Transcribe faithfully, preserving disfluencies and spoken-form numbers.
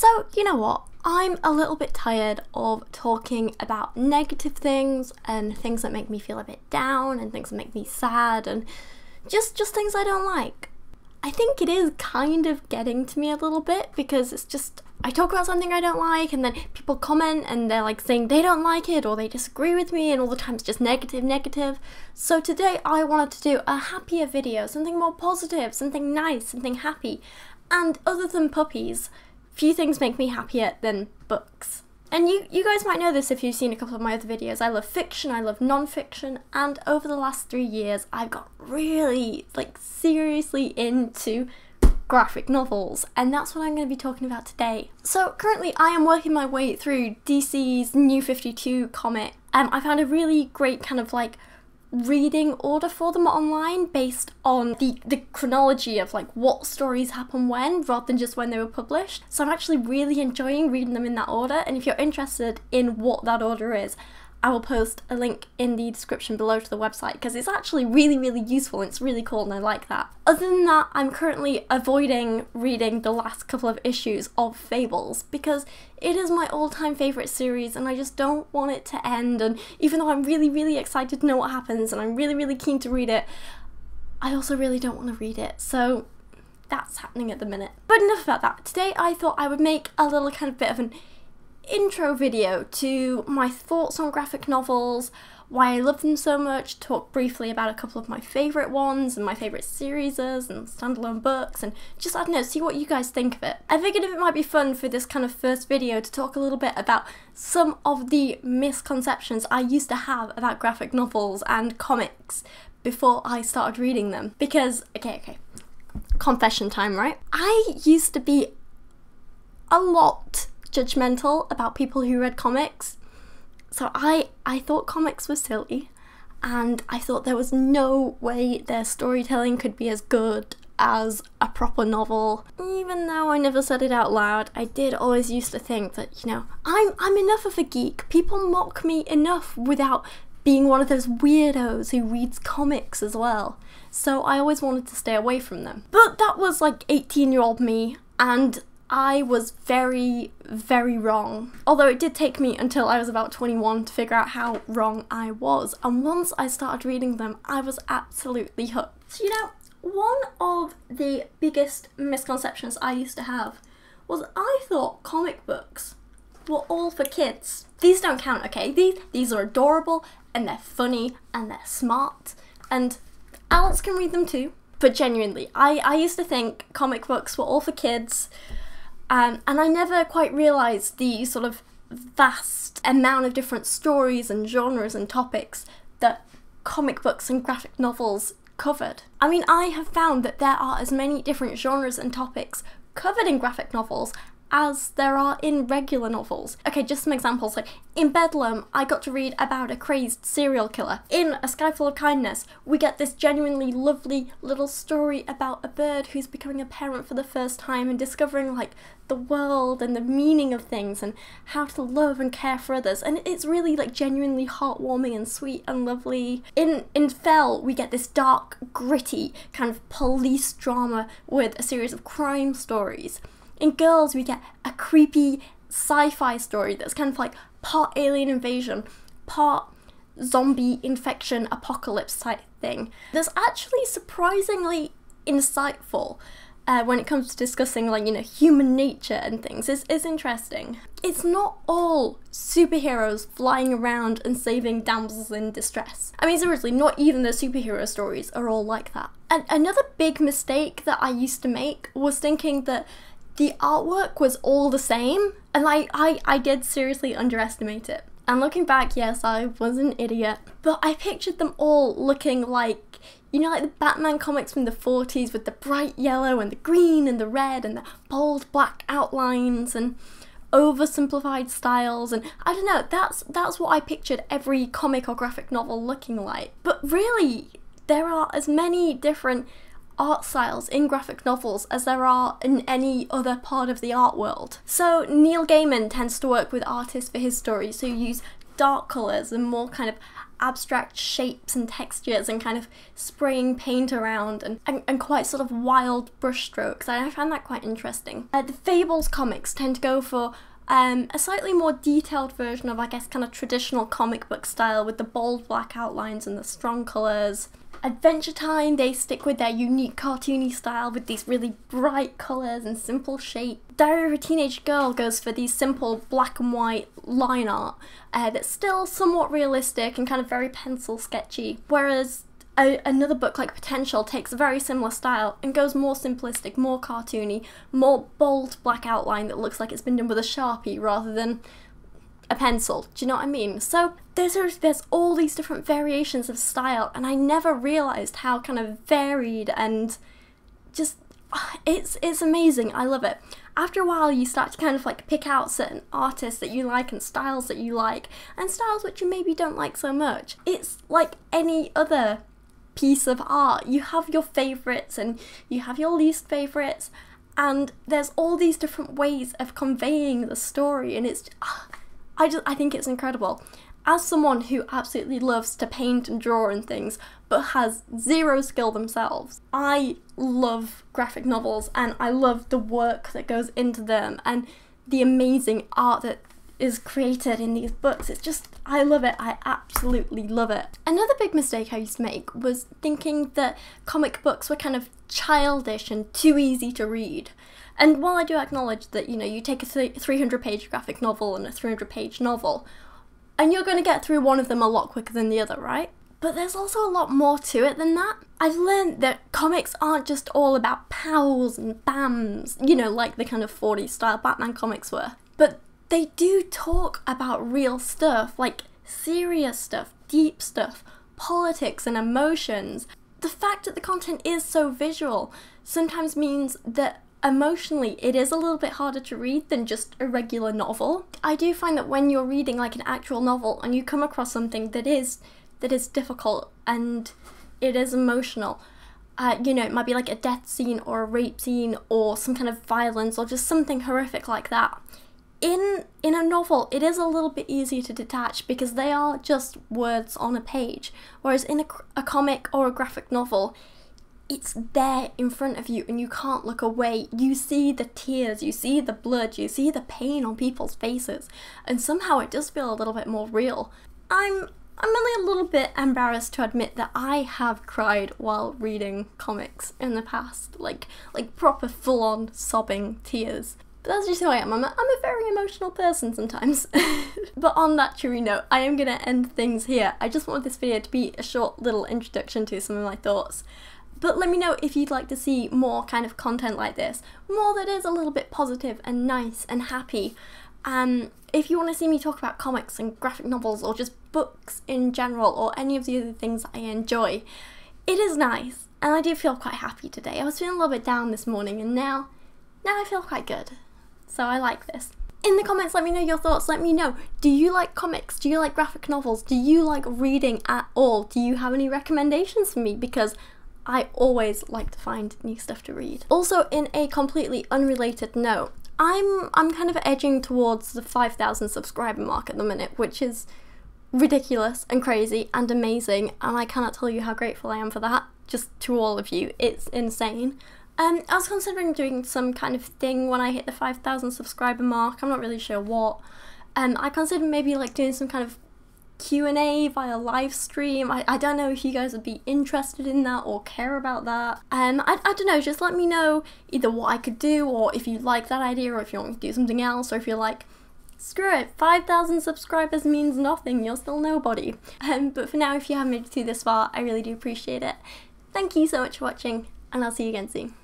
So, you know what? I'm a little bit tired of talking about negative things and things that make me feel a bit down and things that make me sad and just, just things I don't like. I think it is kind of getting to me a little bit because it's just, I talk about something I don't like and then people comment and they're like saying they don't like it or they disagree with me, and all the time it's just negative, negative. So today I wanted to do a happier video, something more positive, something nice, something happy. And other than puppies, few things make me happier than books. And you, you guys might know this if you've seen a couple of my other videos. I love fiction, I love non-fiction, and over the last three years I've got really, like, seriously into graphic novels, and that's what I'm going to be talking about today. So currently I am working my way through D C's New fifty-two comic, and I found a really great kind of like reading order for them online based on the, the chronology of like what stories happen when, rather than just when they were published. So I'm actually really enjoying reading them in that order, and if you're interested in what that order is, I will post a link in the description below to the website because it's actually really, really useful and it's really cool and I like that. Other than that, I'm currently avoiding reading the last couple of issues of Fables because it is my all-time favourite series and I just don't want it to end, and even though I'm really, really excited to know what happens and I'm really, really keen to read it, I also really don't want to read it, so that's happening at the minute. But enough about that. Today I thought I would make a little kind of bit of an intro video to my thoughts on graphic novels, why I love them so much, talk briefly about a couple of my favourite ones and my favourite series and standalone books, and just, I don't know, see what you guys think of it. I figured if it might be fun for this kind of first video to talk a little bit about some of the misconceptions I used to have about graphic novels and comics before I started reading them. Because, okay, okay, confession time, right? I used to be a lot judgmental about people who read comics. So I, I thought comics were silly, and I thought there was no way their storytelling could be as good as a proper novel. Even though I never said it out loud, I did always used to think that, you know, I'm, I'm enough of a geek. People mock me enough without being one of those weirdos who reads comics as well. So I always wanted to stay away from them. But that was like eighteen year old me, and I was very, very wrong. Although it did take me until I was about twenty-one to figure out how wrong I was. And once I started reading them, I was absolutely hooked. So, you know, one of the biggest misconceptions I used to have was I thought comic books were all for kids. These don't count, okay? These, these are adorable, and they're funny, and they're smart, and adults can read them too. But genuinely, I, I used to think comic books were all for kids. Um, and I never quite realised the sort of vast amount of different stories and genres and topics that comic books and graphic novels covered. I mean, I have found that there are as many different genres and topics covered in graphic novels as there are in regular novels. Okay, just some examples, like in Bedlam, I got to read about a crazed serial killer. In A Sky Full of Kindness, we get this genuinely lovely little story about a bird who's becoming a parent for the first time and discovering like the world and the meaning of things and how to love and care for others, and it's really like genuinely heartwarming and sweet and lovely. In in Fell, we get this dark, gritty kind of police drama with a series of crime stories. In Girls, we get a creepy sci-fi story that's kind of like part alien invasion, part zombie infection apocalypse type thing. That's actually surprisingly insightful uh, when it comes to discussing, like, you know, human nature and things. It's, it's interesting. It's not all superheroes flying around and saving damsels in distress. I mean, seriously, not even the superhero stories are all like that. And another big mistake that I used to make was thinking that the artwork was all the same, and I, I, I did seriously underestimate it. And looking back, yes, I was an idiot, but I pictured them all looking like, you know, like the Batman comics from the forties with the bright yellow and the green and the red and the bold black outlines and oversimplified styles, and I don't know, that's, that's what I pictured every comic or graphic novel looking like. But really, there are as many different art styles in graphic novels as there are in any other part of the art world. So Neil Gaiman tends to work with artists for his stories who use dark colours and more kind of abstract shapes and textures and kind of spraying paint around and, and, and quite sort of wild brush strokes. I find that quite interesting. Uh, the Fables comics tend to go for um, a slightly more detailed version of, I guess, kind of traditional comic book style with the bold black outlines and the strong colours. Adventure Time, they stick with their unique cartoony style with these really bright colours and simple shape. Diary of a Teenage Girl goes for these simple black and white line art uh, that's still somewhat realistic and kind of very pencil sketchy, whereas a another book like Potential takes a very similar style and goes more simplistic, more cartoony, more bold black outline that looks like it's been done with a Sharpie rather than a pencil. Do you know what I mean? So there's there's all these different variations of style, and I never realised how kind of varied and just it's it's amazing. I love it. After a while you start to kind of like pick out certain artists that you like and styles that you like and styles which you maybe don't like so much. It's like any other piece of art. You have your favourites and you have your least favourites, and there's all these different ways of conveying the story, and it's I just I think it's incredible. As someone who absolutely loves to paint and draw and things, but has zero skill themselves, I love graphic novels and I love the work that goes into them and the amazing art that is created in these books. It's just, I love it. I absolutely love it. Another big mistake I used to make was thinking that comic books were kind of childish and too easy to read. And while I do acknowledge that, you know, you take a three hundred page graphic novel and a three hundred page novel, and you're going to get through one of them a lot quicker than the other, right? But there's also a lot more to it than that. I've learned that comics aren't just all about pows and bams, you know, like the kind of forties style Batman comics were. But they do talk about real stuff, like serious stuff, deep stuff, politics and emotions. The fact that the content is so visual sometimes means that emotionally it is a little bit harder to read than just a regular novel. I do find that when you're reading like an actual novel and you come across something that is that is difficult and it is emotional, uh, you know, it might be like a death scene or a rape scene or some kind of violence or just something horrific like that. In in a novel, it is a little bit easier to detach because they are just words on a page, whereas in a, a comic or a graphic novel, it's there in front of you and you can't look away. You see the tears, you see the blood, you see the pain on people's faces, and somehow it does feel a little bit more real. I'm I'm only a little bit embarrassed to admit that I have cried while reading comics in the past, like like proper full-on sobbing tears. But that's just who I am. I'm a, I'm a very emotional person sometimes. But on that cheery note, I am going to end things here. I just wanted this video to be a short little introduction to some of my thoughts. But let me know if you'd like to see more kind of content like this, more that is a little bit positive and nice and happy. Um, if you want to see me talk about comics and graphic novels or just books in general or any of the other things I enjoy, it is nice. And I do feel quite happy today. I was feeling a little bit down this morning and now, now I feel quite good. So I like this. In the comments, let me know your thoughts. Let me know, do you like comics? Do you like graphic novels? Do you like reading at all? Do you have any recommendations for me? Because I always like to find new stuff to read. Also, in a completely unrelated note, I'm I'm kind of edging towards the five thousand subscriber mark at the minute, which is ridiculous and crazy and amazing, and I cannot tell you how grateful I am for that, just to all of you. It's insane. Um, I was considering doing some kind of thing when I hit the five thousand subscriber mark. I'm not really sure what. Um, I considered maybe like doing some kind of Q and A via live stream. I, I don't know if you guys would be interested in that or care about that. Um, I, I don't know, just let me know either what I could do or if you like that idea or if you want me to do something else or if you're like, screw it, five thousand subscribers means nothing, you're still nobody. Um, but for now, if you have made it through this far, I really do appreciate it. Thank you so much for watching and I'll see you again soon.